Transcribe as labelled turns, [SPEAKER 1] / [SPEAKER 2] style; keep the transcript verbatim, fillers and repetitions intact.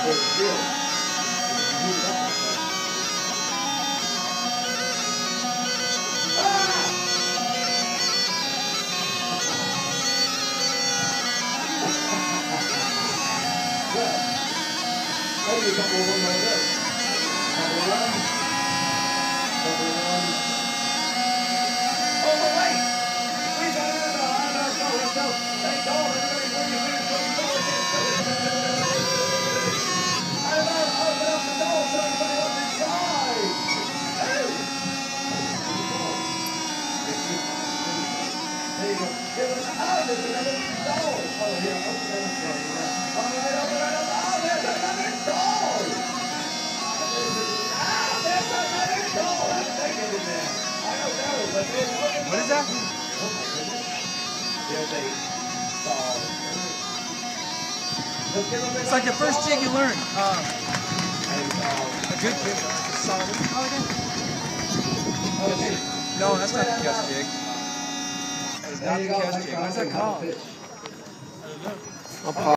[SPEAKER 1] Maybe a couple of them right there. Couple one. Couple one. Oh, but wait! We got it on our show. Let's go. Hey, go. Everybody, bring your hands. Bring your I'm going to open up the door so everybody else inside. Hey! There you go. Give us oh, there's another door. Oh, here. Open that up. All right, open that up. Oh, there's another door. Ah, there's another door. Let's take it in there. I don't know, but there's open.
[SPEAKER 2] What is that?
[SPEAKER 1] Oh, my goodness. There's a door. Let's give them a
[SPEAKER 2] It's like the first jig you learn. Uh,
[SPEAKER 1] a
[SPEAKER 2] good jig. Solid. What do you call it again?
[SPEAKER 1] Okay.
[SPEAKER 2] No, that's not the guest jig. That's not the guest jig. What's that called? I don't know.